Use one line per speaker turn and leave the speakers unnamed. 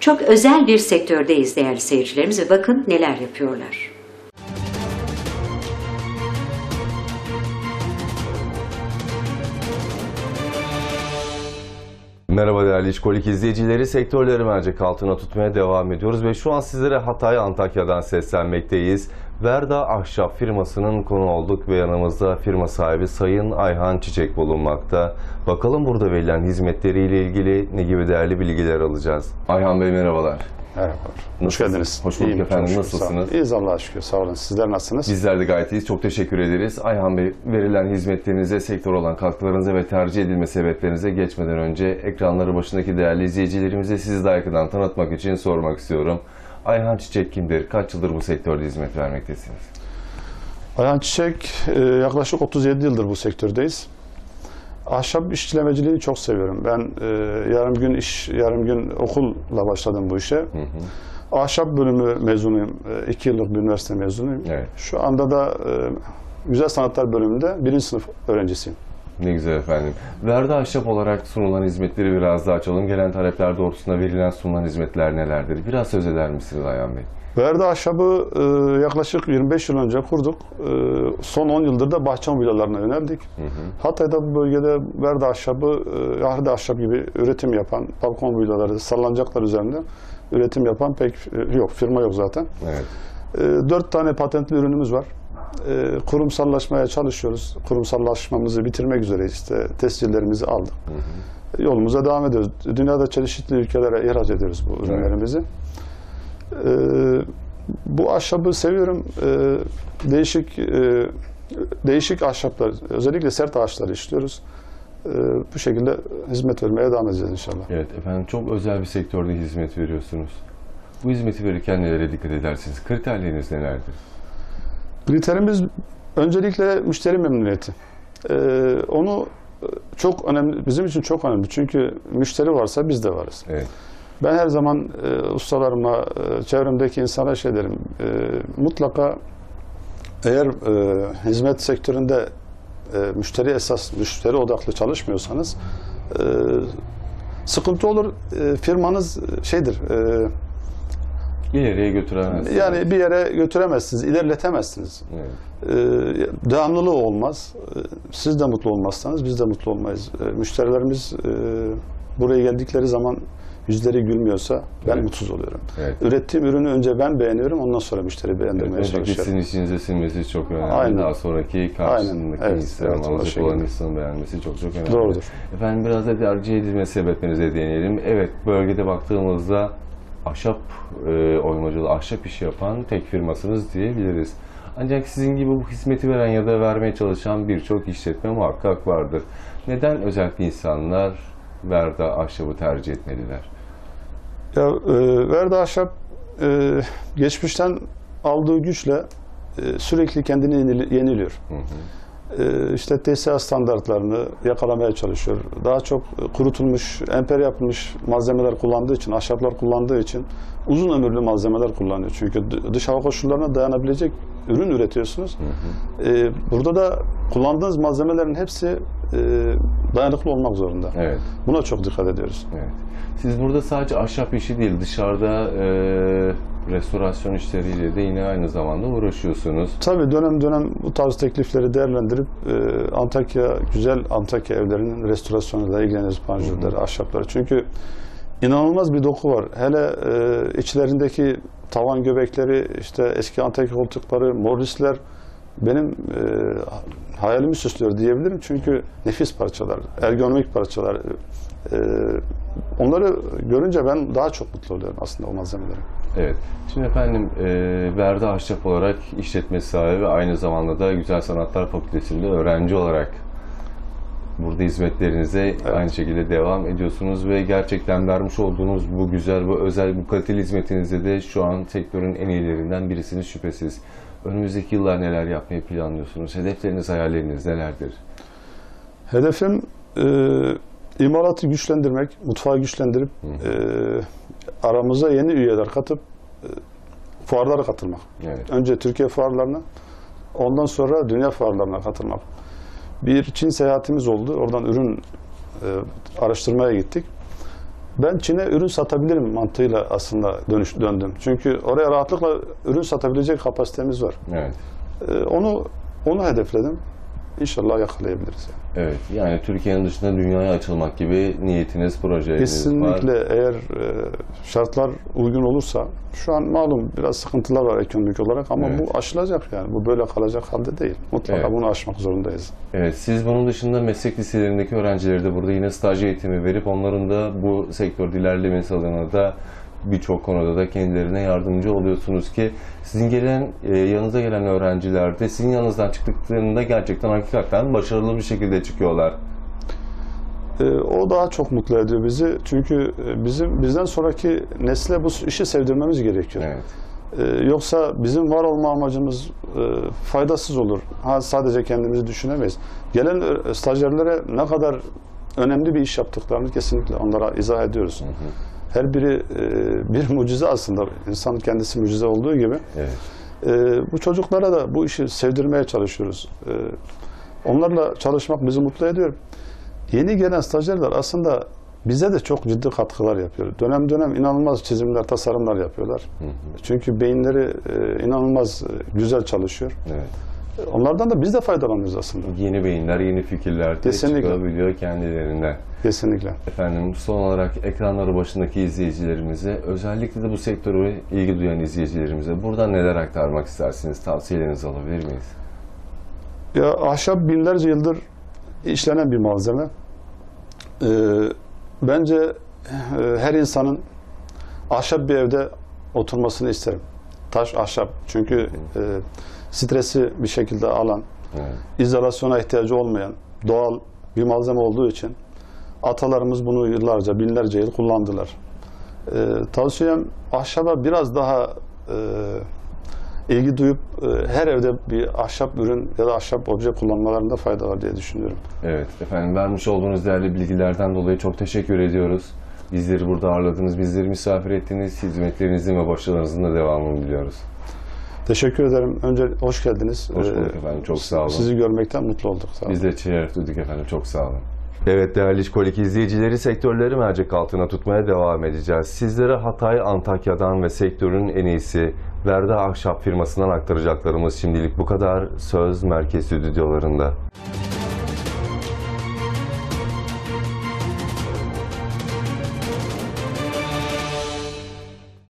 Çok özel bir sektördeyiz değerli seyircilerimiz ve bakın neler yapıyorlar.
Merhaba değerli İşkolik izleyicileri, sektörleri mercek altına tutmaya devam ediyoruz ve şu an sizlere Hatay, Antakya'dan seslenmekteyiz. Verda Ahşap firmasının konu olduk ve yanımızda firma sahibi Sayın Ayhan Çiçek bulunmakta. Bakalım burada verilen hizmetleriyle ilgili ne gibi değerli bilgiler alacağız. Ayhan Bey merhabalar.
Merhabalar. Hoş geldiniz.
Hoş bulduk efendim. Nasılsınız?
İyiyiz Allah'a şükür. Sağ olun. Sizler nasılsınız?
Bizler de gayet iyiyiz. Çok teşekkür ederiz. Ayhan Bey, verilen hizmetlerinize, sektör olan katkılarınıza ve tercih edilme sebeplerinize geçmeden önce ekranları başındaki değerli izleyicilerimize sizi daha yakından tanıtmak için sormak istiyorum. Ayhan Çiçek kimdir? Kaç yıldır bu sektörde hizmet vermektesiniz?
Ayhan Çiçek, yaklaşık 37 yıldır bu sektördeyiz. Ahşap işçilemeciliğini çok seviyorum. Ben yarım gün iş, yarım gün okulla başladım bu işe. Ahşap bölümü mezunuyum. 2 yıllık bir üniversite mezunuyum.
Evet.
Şu anda da Güzel Sanatlar bölümünde 1. sınıf öğrencisiyim.
Ne güzel efendim. Verda Ahşap olarak sunulan hizmetleri biraz daha açalım. Gelen talepler doğrultusunda verilen sunulan hizmetler nelerdir? Biraz söz eder misiniz Ayhan Bey?
Verda Ahşap'ı yaklaşık 25 yıl önce kurduk. Son 10 yıldır da bahçe mobilyalarına yöneldik. Hatay'da bu bölgede Verda Ahşap'ı, Ahri Ahşap gibi üretim yapan, balkon mobilyaları, sallancaklar üzerinde üretim yapan pek yok, firma yok zaten.
Evet.
4 tane patentli ürünümüz var. Kurumsallaşmaya çalışıyoruz. Kurumsallaşmamızı bitirmek üzereyiz. İşte tescillerimizi aldık. Yolumuza devam ediyoruz. Dünyada çeşitli ülkelere ihraç ediyoruz bu ürünlerimizi. Bu ahşabı seviyorum. Değişik ahşaplar, özellikle sert ağaçları işliyoruz. Bu şekilde hizmet vermeye devam edeceğiz inşallah.
Evet efendim, çok özel bir sektörde hizmet veriyorsunuz. Bu hizmeti verirken nelere dikkat edersiniz? Kriterleriniz nelerdir?
Kriterimiz öncelikle müşteri memnuniyeti. Onu çok önemli, bizim için çok önemli. Çünkü müşteri varsa biz de varız.
Evet.
Ben her zaman ustalarıma, çevremdeki insana şey derim, mutlaka eğer hizmet sektöründe müşteri esas, müşteri odaklı çalışmıyorsanız sıkıntı olur. Firmanız şeydir,
İleriye götüremezsiniz.
yani bir yere götüremezsiniz, ilerletemezsiniz.
Evet.
Devamlılığı olmaz. Siz de mutlu olmazsanız biz de mutlu olmayız. Müşterilerimiz buraya geldikleri zaman yüzleri gülmüyorsa ben mutsuz oluyorum.
Evet.
Ürettiğim ürünü önce ben beğeniyorum, ondan sonra müşteri beğendirmeye çalışıyorum.
Sizin işinize sinmesi çok önemli.
Aynen.
Daha sonraki karşısındaki
Aynen.
insanın, alacak olan insanın beğenmesi çok önemli.
Doğrudur.
Efendim, biraz da tercih edilme sebeplerinize değinelim. Evet, bölgede baktığımızda ahşap oymacılığı, ahşap işi yapan tek firmasınız diyebiliriz. Ancak sizin gibi bu hizmeti veren ya da vermeye çalışan birçok işletme muhakkak vardır. Neden özellikle insanlar Verda Ahşap'ı tercih etmeliler?
Ya, Verda Ahşap geçmişten aldığı güçle sürekli kendini yeniliyor. İşte TSA standartlarını yakalamaya çalışıyor. Daha çok kurutulmuş, emper yapılmış malzemeler kullandığı için, ahşaplar kullandığı için uzun ömürlü malzemeler kullanıyor. Çünkü dış hava koşullarına dayanabilecek ürün üretiyorsunuz. Burada da kullandığınız malzemelerin hepsi dayanıklı olmak zorunda.
Evet.
Buna çok dikkat ediyoruz.
Evet. Siz burada sadece ahşap işi değil, dışarıda restorasyon işleriyle de yine aynı zamanda uğraşıyorsunuz.
Tabii dönem dönem bu tarz teklifleri değerlendirip güzel Antakya evlerinin restorasyonuyla ilgileniyoruz, panjurları, ahşapları. Çünkü inanılmaz bir doku var. Hele içlerindeki tavan göbekleri, işte eski Antakya koltukları, morrisler benim hayalimi süslüyor diyebilirim. Çünkü nefis parçalar, ergonomik parçalar. Onları görünce ben daha çok mutlu oluyorum aslında o malzemeleri.
Evet. Şimdi efendim, Verda Ahşap olarak işletme sahibi ve aynı zamanda da Güzel Sanatlar Fakültesi'nde öğrenci olarak burada hizmetlerinize aynı şekilde devam ediyorsunuz ve gerçekten vermiş olduğunuz bu güzel, bu özel, bu kaliteli hizmetinizde de şu an sektörün en iyilerinden birisiniz şüphesiz. Önümüzdeki yıllar neler yapmayı planlıyorsunuz? Hedefleriniz, hayalleriniz nelerdir?
Hedefim imalatı güçlendirmek, mutfağı güçlendirip aramıza yeni üyeler katıp fuarlara katılmak.
Evet.
Önce Türkiye fuarlarına, ondan sonra dünya fuarlarına katılmak. Bir Çin seyahatimiz oldu. Oradan ürün araştırmaya gittik. ben Çin'e ürün satabilirim mantığıyla aslında döndüm. Çünkü oraya rahatlıkla ürün satabilecek kapasitemiz var.
Evet.
Onu hedefledim. İnşallah yakalayabiliriz. Yani.
Evet. Yani Türkiye'nin dışında dünyaya açılmak gibi niyetiniz, projeniz
Kesinlikle
var.
eğer şartlar uygun olursa, şu an malum biraz sıkıntılar var ekonomik olarak ama
Evet.
bu aşılacak yani. Bu böyle kalacak halde değil. Mutlaka
Evet.
bunu aşmak zorundayız.
Evet, siz bunun dışında meslek liselerindeki öğrencileri de burada yine staj eğitimi verip onların da bu sektörde ilerlemesi adına da birçok konuda da kendilerine yardımcı oluyorsunuz ki sizin yanınıza gelen öğrenciler de sizin yanınızdan çıktıklarında gerçekten hakikaten başarılı bir şekilde çıkıyorlar.
O daha çok mutlu ediyor bizi. Çünkü bizden sonraki nesle bu işi sevdirmemiz gerekiyor.
Evet.
Yoksa bizim var olma amacımız faydasız olur. Sadece kendimizi düşünemeyiz. Gelen stajyerlere ne kadar önemli bir iş yaptıklarını kesinlikle onlara izah ediyoruz.
Hı hı.
Her biri bir mucize aslında. İnsanın kendisi mucize olduğu gibi.
Evet.
Bu çocuklara da bu işi sevdirmeye çalışıyoruz. Onlarla çalışmak bizi mutlu ediyor. Yeni gelen stajyerler aslında bize de çok ciddi katkılar yapıyor. Dönem dönem inanılmaz çizimler, tasarımlar yapıyorlar.
Hı hı.
Çünkü beyinleri inanılmaz güzel çalışıyor.
Evet.
Onlardan da biz de faydalanıyoruz aslında.
Yeni beyinler, yeni fikirler de
Kesinlikle.
çıkabiliyor kendilerinden.
Kesinlikle.
Efendim son olarak ekranları başındaki izleyicilerimize, özellikle de bu sektöre ilgi duyan izleyicilerimize buradan neler aktarmak istersiniz? Tavsiyelerinizi alabilir miyiz?
Ya ahşap binlerce yıldır işlenen bir malzeme. Bence her insanın ahşap bir evde oturmasını isterim. Taş, ahşap. Çünkü stresi bir şekilde alan,
Evet.
izolasyona ihtiyacı olmayan, doğal bir malzeme olduğu için atalarımız bunu yıllarca, binlerce yıl kullandılar. Tavsiyem ahşaba biraz daha ilgi duyup her evde bir ahşap ürün ya da ahşap obje kullanmalarında fayda var diye düşünüyorum.
Evet efendim, vermiş olduğunuz değerli bilgilerden dolayı çok teşekkür ediyoruz. Bizleri burada ağırladınız, bizleri misafir ettiniz. Hizmetlerinizin ve başarılarınızın da devamını diliyoruz.
Teşekkür ederim. Önce hoş geldiniz.
Hoş bulduk efendim, çok sağ olun.
Sizi görmekten mutlu olduk. Sağ olun.
Biz de şeref duyduk efendim, çok sağ olun. Evet değerli İşkolik izleyicileri, sektörleri mercek altına tutmaya devam edeceğiz. Sizlere Hatay, Antakya'dan ve sektörün en iyisi Verda Ahşap firmasından aktaracaklarımız şimdilik bu kadar. Söz Merkez Stüdyolarında.